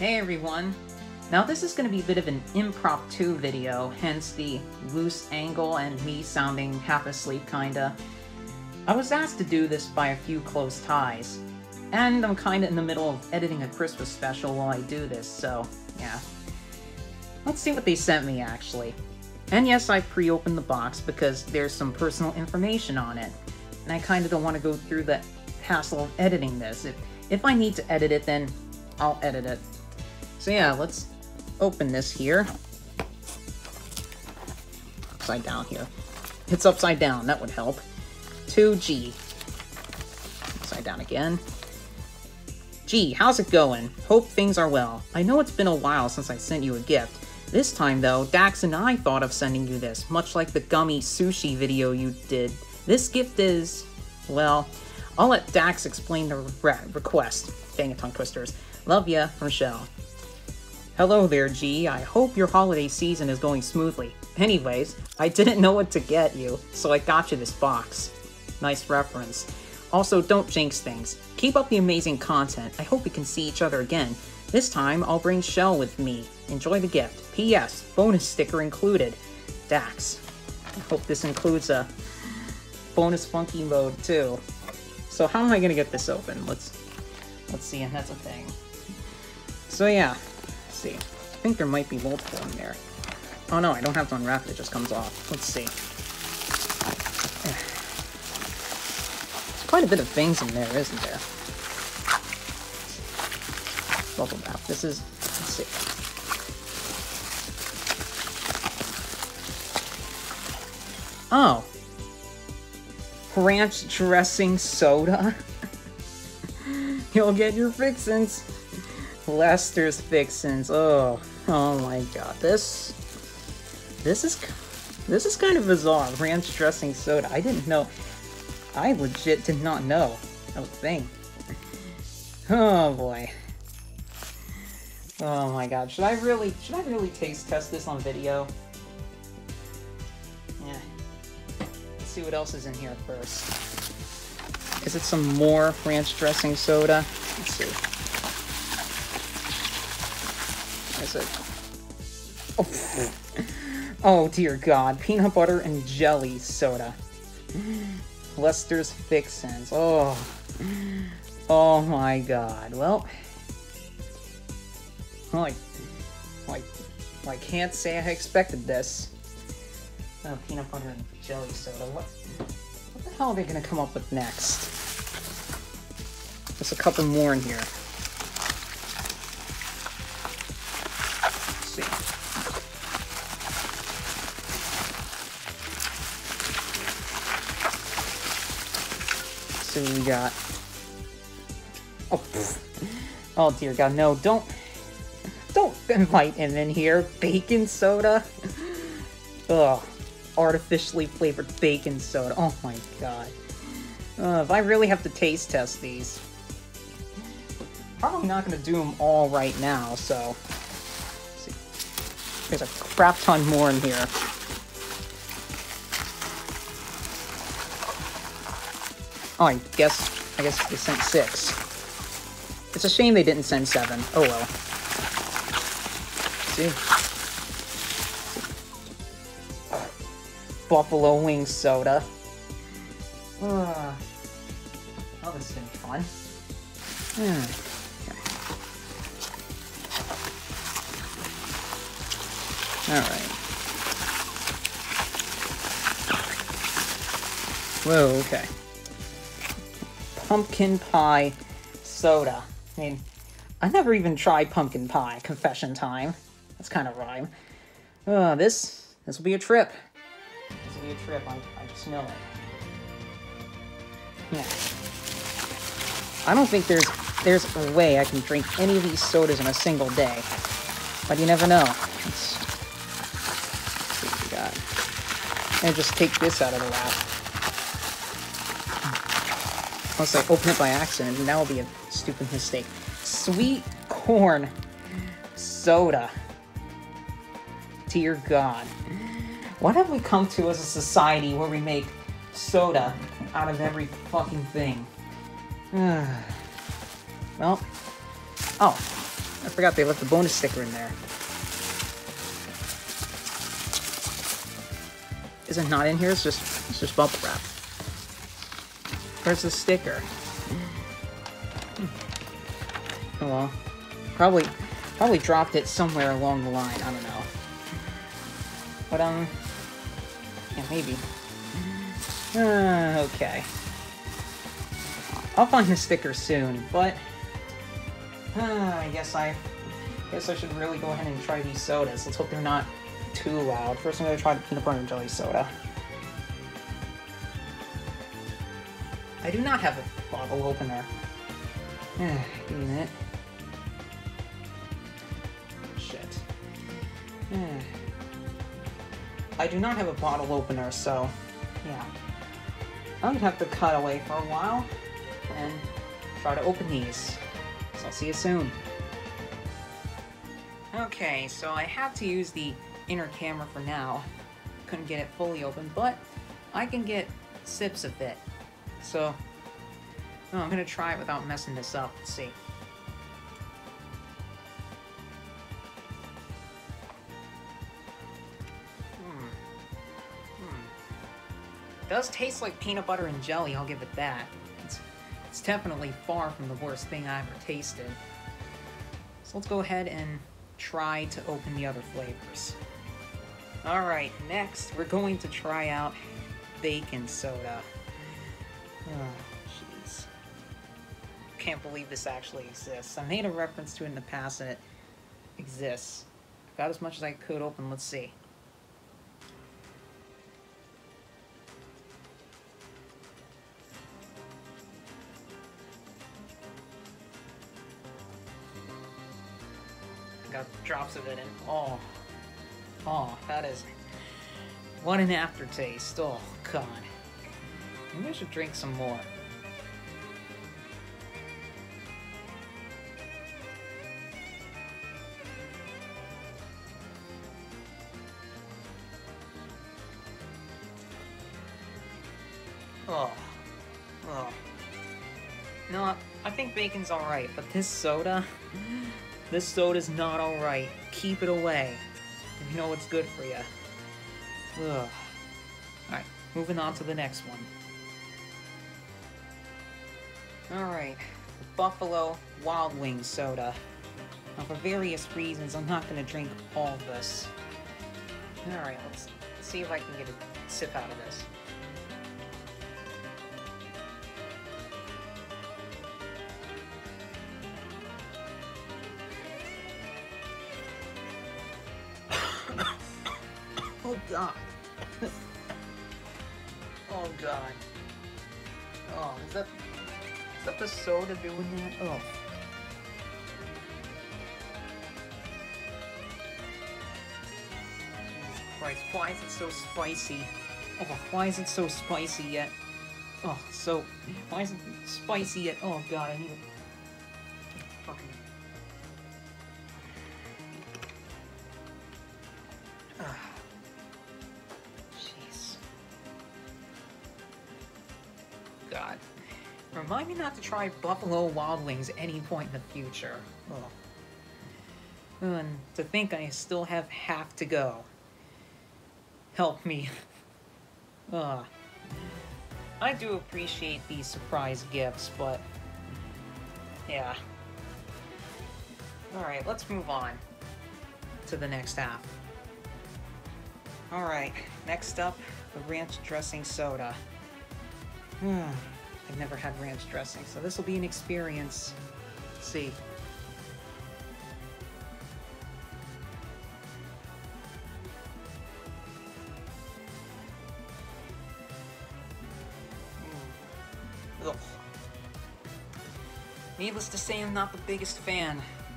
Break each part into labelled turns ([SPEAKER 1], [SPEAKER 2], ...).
[SPEAKER 1] Hey everyone! Now this is going to be a bit of an impromptu video, hence the loose angle and me sounding half asleep kinda. I was asked to do this by a few close ties, and I'm kinda in the middle of editing a Christmas special while I do this, so yeah. Let's see what they sent me actually. And yes, I pre-opened the box because there's some personal information on it, and I kinda don't want to go through the hassle of editing this. If I need to edit it, then I'll edit it. So yeah, let's open this here. Upside down here. It's upside down, that would help. 2G. Upside down again. G, how's it going? Hope things are well. I know it's been a while since I sent you a gift. This time though, Dax and I thought of sending you this, much like the gummy sushi video you did. This gift is, well, I'll let Dax explain the request. Dang it, tongue twisters. Love ya, from Shel. Hello there, G. I hope your holiday season is going smoothly. Anyways, I didn't know what to get you, so I got you this box. Nice reference. Also, don't jinx things. Keep up the amazing content. I hope we can see each other again. This time, I'll bring Shel with me. Enjoy the gift. P.S. Bonus sticker included. Dax. I hope this includes a bonus funky mode, too. So how am I gonna get this open? Let's see, and that's a thing. So yeah. See. I think there might be multiple in there. Oh no, I don't have to unwrap it, it just comes off. Let's see. There's quite a bit of things in there, isn't there? Bubble wrap. This is, let's see. Oh. Ranch dressing soda? You'll get your Fixins. Lester's Fixins. Oh my god. This is kind of bizarre. Ranch dressing soda. I didn't know. I legit did not know that was a thing. Oh boy. Oh my god. Should I really taste test this on video? Yeah. Let's see what else is in here first. Is it some more ranch dressing soda? Let's see. Is it? Oh. Oh dear god. Peanut butter and jelly soda. Lester's Fixins. Oh. Oh my god. Well. I can't say I expected this. Oh, peanut butter and jelly soda. What the hell are they gonna come up with next? There's a couple more in here. Let's see. So we got... Oh, oh dear god, no, don't invite him in here. Bacon soda? Ugh. Artificially flavored bacon soda. Oh my god. If I really have to taste test these. Probably not going to do them all right now, so... Let's see. There's a crap ton more in here. Oh, I guess they sent 6. It's a shame they didn't send 7. Oh well. Let's see. Buffalo wing soda. Oh, this is gonna be fun. Alright. Whoa, okay. Pumpkin pie soda. I mean, I never even tried pumpkin pie. Confession time. That's kind of rhyme. This will be a trip. This will be a trip. I just know it. Yeah. I don't think there's a way I can drink any of these sodas in a single day. But you never know. Let's see what we got. And just take this out of the wrap. Unless I open it by accident, and that will be a stupid mistake. Sweet corn soda. Dear God. What have we come to as a society where we make soda out of every fucking thing? Well, oh, I forgot they left the bonus sticker in there. Is it not in here? It's just bubble wrap. Where's the sticker? Oh well. Probably dropped it somewhere along the line. I don't know. But yeah, maybe. Okay. I'll find the sticker soon, but I guess I should really go ahead and try these sodas. Let's hope they're not too loud. First, I'm gonna try the peanut butter and jelly soda. I do not have a bottle opener. Give me a minute. Shit. I do not have a bottle opener, so yeah. I'm gonna have to cut away for a while and try to open these. So I'll see you soon. Okay, so I have to use the inner camera for now. Couldn't get it fully open, but I can get sips of it. So I'm gonna try it without messing this up. Let's see. It does taste like peanut butter and jelly, I'll give it that. It's definitely far from the worst thing I ever tasted. So let's go ahead and try to open the other flavors. Alright, next we're going to try out bacon soda. Oh, jeez. Can't believe this actually exists. I made a reference to it in the past and it exists. Got as much as I could open, let's see. Got drops of it in. Oh, that is... What an aftertaste. Oh, God. Maybe I should drink some more. Oh. No, I think bacon's alright, but this soda... This soda's not alright. Keep it away. You know what's good for you. Ugh. Alright, moving on to the next one. Alright, the Buffalo Wild Wings soda. Now, for various reasons, I'm not going to drink all of this. Alright, let's see if I can get a sip out of this. Oh God. Oh God. Oh, is that the soda doing that? Oh. Jesus Christ, why is it so spicy? Oh, why is it so spicy yet? Oh, so, why is it spicy yet? Oh God, I need a fucking... God. Remind me not to try Buffalo Wild Wings any point in the future. Oh. And to think I still have half to go. Help me. I do appreciate these surprise gifts, but... yeah. Alright, let's move on to the next half. Alright, next up, the ranch dressing soda. I've never had ranch dressing, so this will be an experience. Let's see. Ugh. Needless to say, I'm not the biggest fan.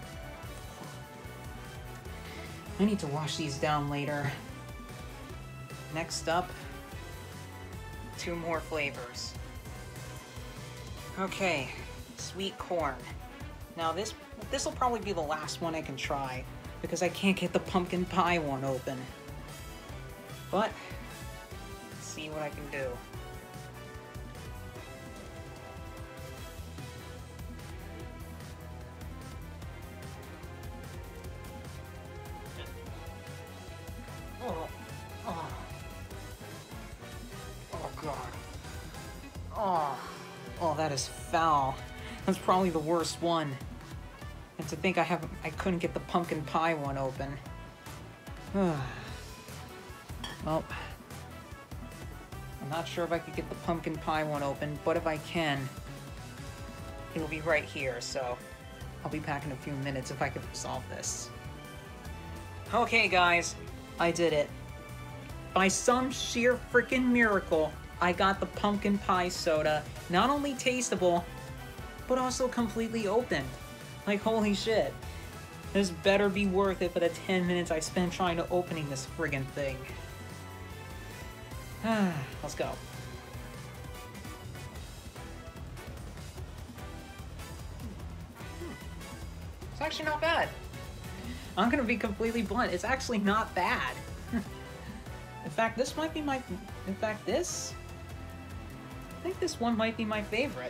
[SPEAKER 1] I need to wash these down later. Next up, 2 more flavors. Okay, sweet corn. Now this will probably be the last one I can try because I can't get the pumpkin pie one open. But let's see what I can do. Oh, that is foul. That's probably the worst one. And to think I couldn't get the pumpkin pie one open. Well, I'm not sure if I could get the pumpkin pie one open, but if I can, it'll be right here, so I'll be back in a few minutes if I can resolve this. Okay, guys, I did it. By some sheer freaking miracle, I got the pumpkin pie soda, not only tasteable, but also completely open. Like, holy shit. This better be worth it for the 10 minutes I spent trying to opening this friggin' thing. Let's go. It's actually not bad. I'm gonna be completely blunt. It's actually not bad. In fact, this might be my... In fact, this... I think this one might be my favorite.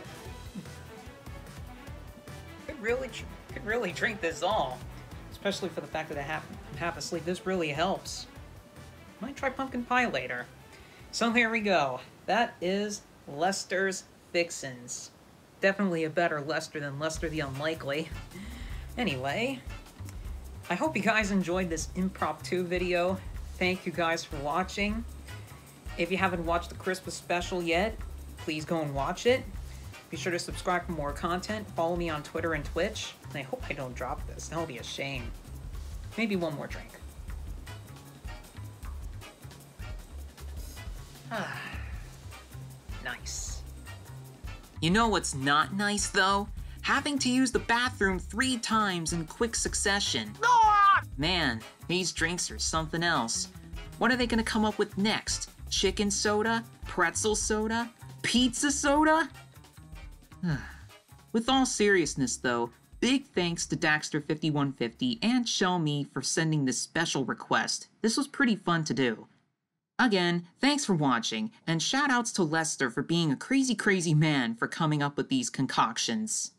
[SPEAKER 1] Could really drink this all. Especially for the fact that I'm half asleep. This really helps. Might try pumpkin pie later. So there we go. That is Lester's Fixins. Definitely a better Lester than Lester the Unlikely. Anyway, I hope you guys enjoyed this impromptu video. Thank you guys for watching. If you haven't watched the Christmas special yet, please go and watch it. Be sure to subscribe for more content. Follow me on Twitter and Twitch. And I hope I don't drop this. That'll be a shame. Maybe one more drink. Nice. You know what's not nice, though? Having to use the bathroom 3 times in quick succession. Man, these drinks are something else. What are they gonna come up with next? Chicken soda? Pretzel soda? Pizza soda? With all seriousness, though, big thanks to Daxter5150 and Shel Mii for sending this special request. This was pretty fun to do. Again, thanks for watching, and shoutouts to Lester for being a crazy man for coming up with these concoctions.